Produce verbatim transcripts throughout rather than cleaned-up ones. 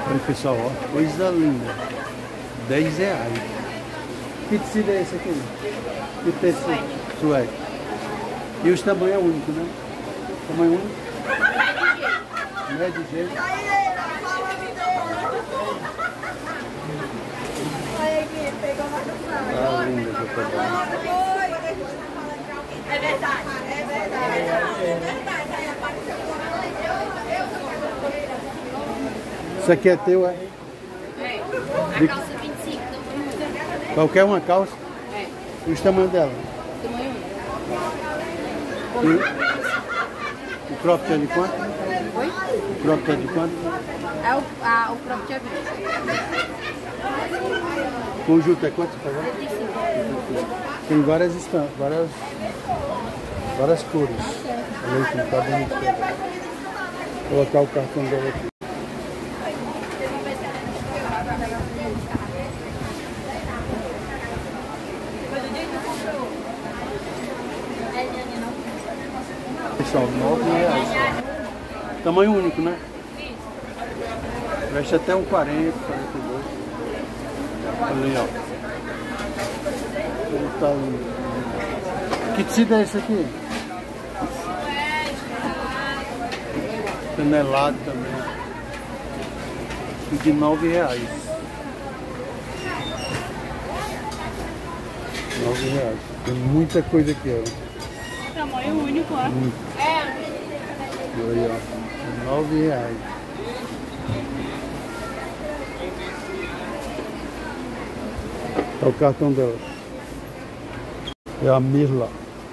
Olha pessoal, ó, coisa linda. dez reais. Que tecido é esse aqui? Que tecido? Suede. E os tamanhos é único, né? Tamanho único? Médio jeito. Ah, linda essa tamanho. É verdade, é verdade. É verdade. Isso aqui é teu, é? É. A calça vinte e cinco, tamanho um. Qualquer uma calça? É. E os tamanhos dela? Tamanho um. E o cropped é de quanto? Oi? O cropped é de quanto? É o, a, o próprio é vinte. Conjunto é quanto, por favor? Tem várias estampas, várias, várias cores. Olha aí como tá bonito. Vou colocar o cartão dela aqui. Pessoal, nove reais. Tamanho único, né? Veste até um quarenta, quarenta e dois. Olha aí, ó. Como tá lindo. Que tecido é esse aqui? Canelado também. E de nove reais. Nove reais. Tem muita coisa aqui, ó. Tamanho único, ó. Muito. É. Olha aí, ó. Nove reais. Tá o cartão dela. É a Mirla.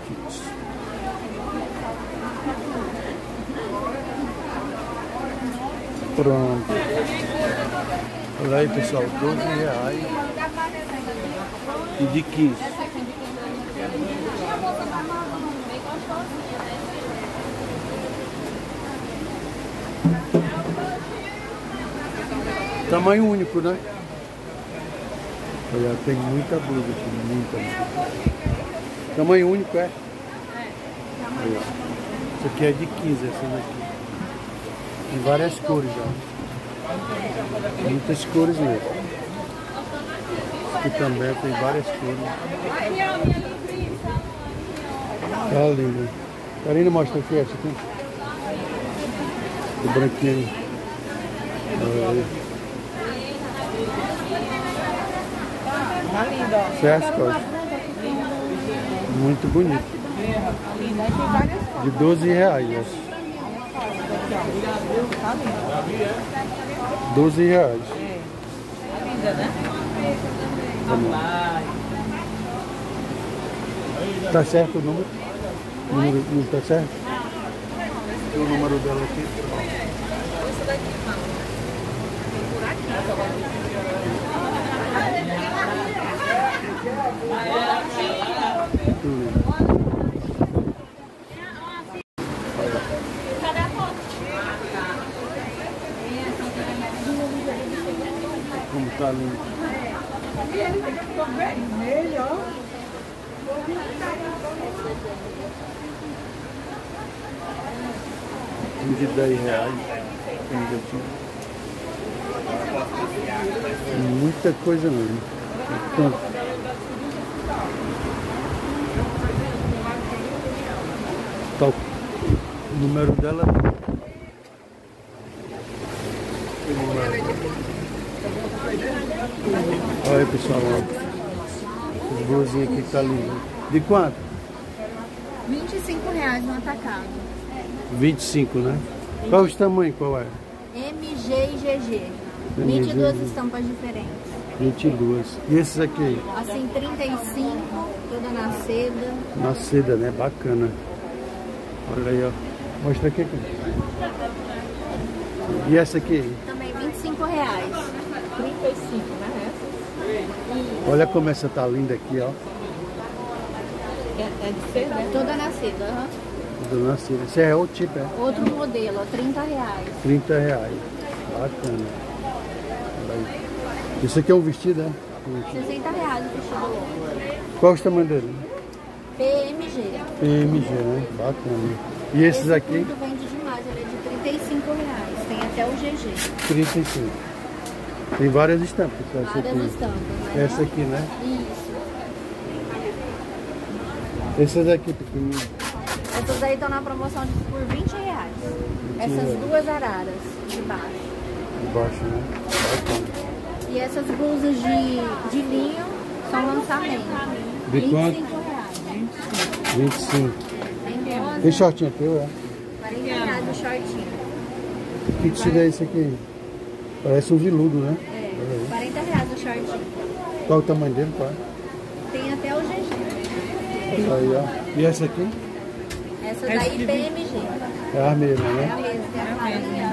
Pronto. Olha aí, pessoal, doze reais. E de quinze. Tamanho único, né? Olha, tem muita blusa aqui, muita. Tamanho único, é? Olha, isso aqui é de quinze, essa daqui. Tem várias cores já. Muitas cores mesmo. Aqui também tem várias cores. Tá lindo. Karina, mostra aqui essa aqui. O branquinho. Olha aí. Tá lindo, ó. Certo, muito bonito. De doze reais. doze reais. É. Linda, né? Tá certo o número? O número não tá certo? Tem o número dela aqui. Essa daqui, mano. Tem por aqui. Como tá lindo. Vermelho, ó. Tem de dez reais. Tem de aqui. Muita coisa mesmo. Tanto. Tá o número dela. Olha aí, pessoal, ó. As blusinhas aqui que tá lindo. De quanto? vinte e cinco reais no atacado. vinte e cinco, né? Qual os tamanhos? Qual é? M, G e G G. vinte e duas estampas diferentes. vinte e dois. E esses aqui? Assim, trinta e cinco, toda na seda. Na seda, né? Bacana. Olha aí, ó. Mostra aqui. E essa aqui? Também vinte e cinco reais. trinta e cinco, né? Essa? Olha como essa tá linda aqui, ó. É, é de ser, né? Toda na seda. Uhum. Tudo na seda. Esse é outro tipo, é? Outro modelo, ó, trinta reais. trinta reais. Bacana. Olha aí. Isso aqui é um vestido, é? sessenta reais o vestido longo. Qual o tamanho dele? P M G. P M G, né? Bacana. E esses Esse aqui? curto vende demais, ele é de trinta e cinco reais. Tem até o G G. trinta e cinco. Tem várias estampas. Essa Várias aqui. estampas. Né? Essa aqui, né? Isso. Essas aqui pequenininhas. Essas aí estão na promoção de, por vinte reais. Essas reais. duas araras de baixo. De baixo, né? Bacana. E essas blusas de, de linho são lançamento. De quanto? vinte e cinco reais. vinte e cinco. Tem rosa, Tem shortinho teu, é? quarenta reais o shortinho. Que tecido é esse aqui? Parece um veludo, né? É, quarenta reais o shortinho. Qual o tamanho dele, pai? Tem até o G G. Aí, ó. E essa aqui? Essa daí P M G. É a mesma, É a né? mesma, tem a farinha.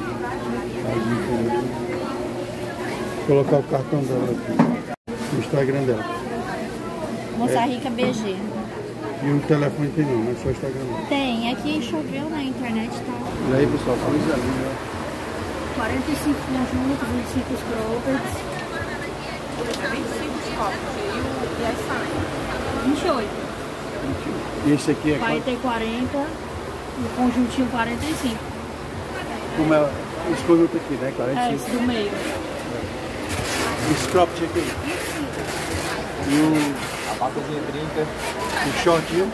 Vou colocar o cartão dela aqui. O Instagram dela. Moça Rica B G. E o telefone tem não, mas só o Instagram dela. Tem, aqui choveu na internet, tá? E aí, pessoal, coisa linda. quarenta e cinco conjuntos, vinte e cinco croppers. vinte e cinco copos. E as saias? vinte e oito. E esse aqui é Vai quanto? ter quarenta. O conjuntinho quarenta e cinco. Como é esse produto aqui, né? quarenta e É, cinco. esse do meio. Esse cropped aqui. E o, A batazinha trinta. o shortinho.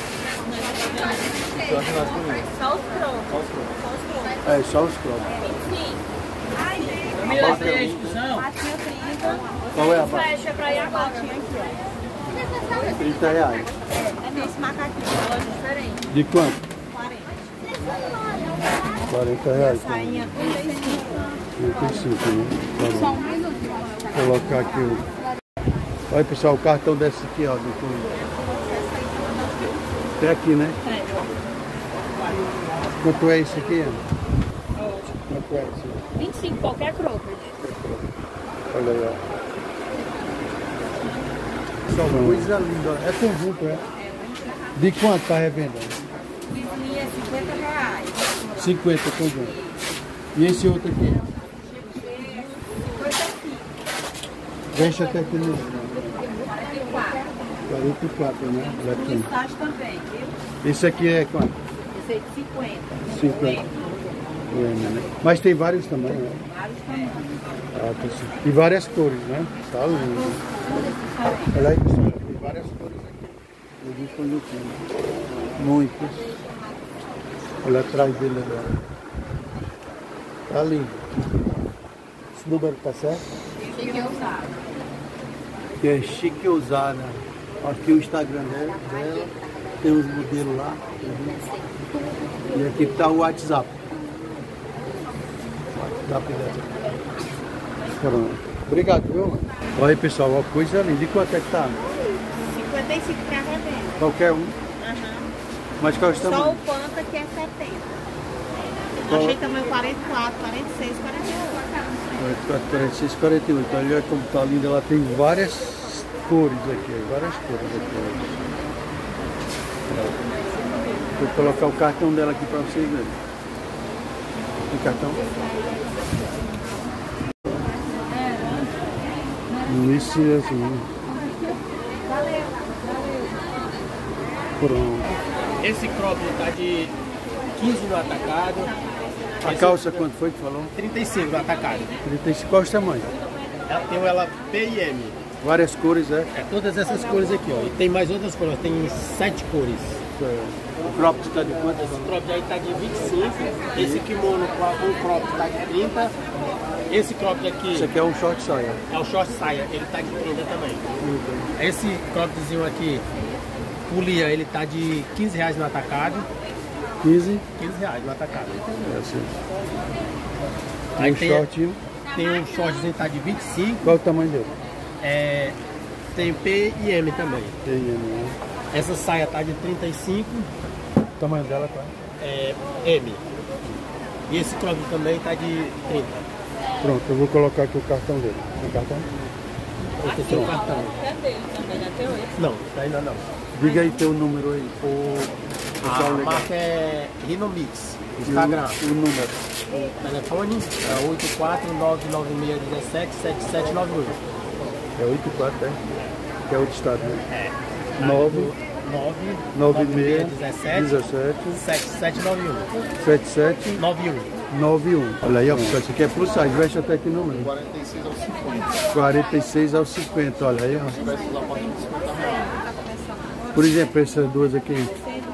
Eu acho mais bonito. Só os croppers. Só os prontos. É, só os cropped. Família, tem a discussão. Qual é a bata? Fecha pra ir agora. trinta reais. É nesse macaquinho, loja diferente. De quanto? quarenta. quarenta reais. Sainha trinta e cinco. trinta e cinco, né? Tá Só bom. um minuto. Vou colocar aqui o... Olha, pessoal, o cartão desse aqui, ó. Do... Até aqui, né? É. Quanto é isso aqui, Ana? Quanto é isso aqui? vinte e cinco, qualquer cropped. Olha aí, ó. Pessoal, coisa linda. Ó. É conjunto, é? De quanto tá revendendo? Disney é cinquenta reais. cinquenta conjunto. E esse outro aqui? Deixa até aqui no... quarenta e quatro, né? Latinha. Listagem também, viu? Esse aqui é quanto? Esse aí de cinquenta. cinquenta. É, né? Mas tem vários também, né? Vários tamanhos. Ah, tá sim. E várias cores, né? Tá lindo. Olha aí, pessoal, tem várias cores aqui. Eu vi conjuntinho. Muitas. Olha atrás dele agora. Tá lindo. Esse número tá certo? Chique usado. Que é chique ousada. Aqui o Instagram dela, dela. Tem os modelos lá. E aqui tá o WhatsApp. WhatsApp dela. Pronto. Obrigado, viu? Olha aí, pessoal, ó, coisa linda. E quanto é que tá? cinquenta e cinco para revenda. Qualquer um. Uhum. Mas qual é o Só tamanho? o Panta que é setenta. Qual? Achei tamanho quarenta e quatro, quarenta e seis, quarenta e oito. quarenta e quatro, quarenta e seis, quarenta e oito. Olha como tá linda. Ela tem várias cores aqui. Várias cores aqui. Vou colocar o cartão dela aqui para vocês verem. O cartão? Isso é assim. Pronto. Esse crop tá de quinze no atacado. A calça quanto foi que falou? trinta e cinco no atacado. trinta e cinco. Qual é o tamanho? Ela tem ela P e M. Várias cores, é? É todas essas cores aqui, ó. E tem mais outras cores, tem sete cores. O crop está de quanto? Esse crop aí tá de vinte e cinco. Esse kimono com o crop tá de trinta. Esse crop aqui Isso aqui é um short saia. é o short saia, ele tá de trinta também. Esse cropzinho aqui, polia, ele tá de quinze reais no atacado. quinze. quinze reais no atacado. É assim. Aí Um tem, shortinho. tem um shortzinho tá de vinte e cinco. Qual é o tamanho dele? É, tem P e M também. Tem, né? Essa saia tá de trinta e cinco, O tamanho dela, tá? é, M. E esse crop também tá de trinta. Pronto, eu vou colocar aqui o cartão dele. O cartão? Esse é o cartão. É dele também, né? Teu esse. Não, ainda não. Diga aí teu número aí. O A pessoal legal. marca é Rinomix. E o- Instagram. O, número. O telefone é oito quatro nove nove seis um sete sete sete nove oito. É oito quatro, é? Que é outro estado, né? É. nove nove seis, dezessete, dezessete, sete sete nove um. sete sete, nove um. nove um. Olha aí, ó, pessoal, isso aqui é plus size, veste até aqui no meio. quarenta e seis ao cinquenta. quarenta e seis ao cinquenta, olha aí, ó. Peças a partir de cinquenta reais. Por exemplo, essas duas aqui.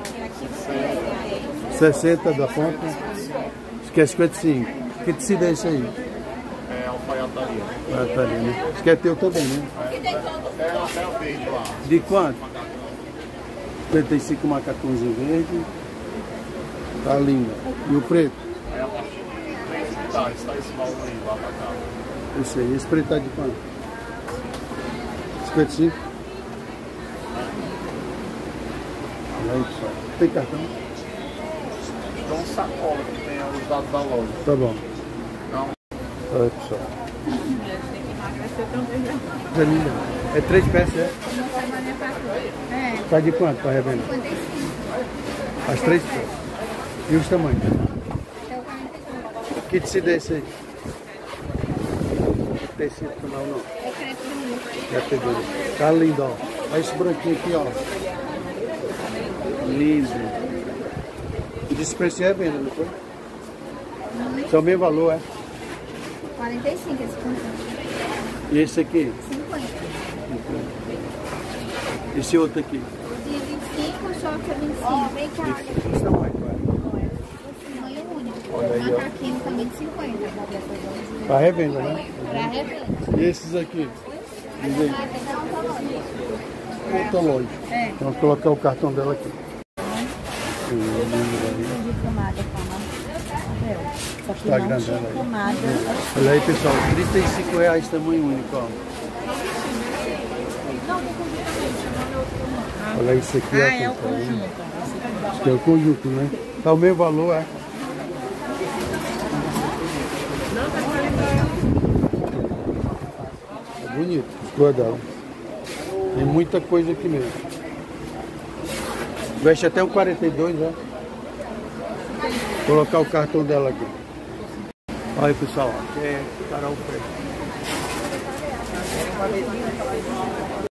sessenta da ponta. Isso aqui é cinquenta e cinco. Que tecido é esse aí? É alfaiataria. Alfaiataria, né? Isso aqui é teu também, né? É até o verde lá. De quanto? cinquenta e cinco macacãozinho verde. Tá lindo. E o preto? É a partir de três reais. Tá esse valor aí, lá pra cá. Esse aí. Esse preto tá de quanto? cinquenta e cinco? Olha aí, pessoal. Tem cartão? Então, sacola que tem os dados da loja. Tá bom. Não. Olha aí, pessoal. É linda. É três peças, é? É, Tá de quanto para revenda? cinquenta e cinco. As três peças. E os tamanhos? Até o quarenta e cinco. Que tecido é esse aí? Tecido não, não. É crepe bonito. Já pegou. Tá lindo, ó. Olha esse branquinho aqui, ó. Lindo. E desse preço é venda, não foi? Esse é o mesmo valor, é? quarenta e cinco esse conjunto. E esse aqui? cinquenta. Esse outro aqui? De vinte e cinco, short é vinte e cinco. Vem cá. Esse tamanho, vai. Tamanho único. Olha aí, ó. Macaquinho também de cinquenta. Pra revenda, né? Pra revenda. E esses aqui? Diz aí. Outra loja. É. Então, vou colocar o cartão dela aqui. De pomada com só que Instagram não tinha dela aí. pomada. Olha aí, pessoal. trinta e cinco reais, tamanho único, ó. Olha isso aqui, ó. Ah, é o pessoal. conjunto. Isso aqui é o conjunto, né? Tá o mesmo valor, é? É bonito, ficou dela. Tem muita coisa aqui mesmo. Veste até o quarenta e dois, né? Vou colocar o cartão dela aqui. Olha aí, pessoal, aqui é Carol Preto.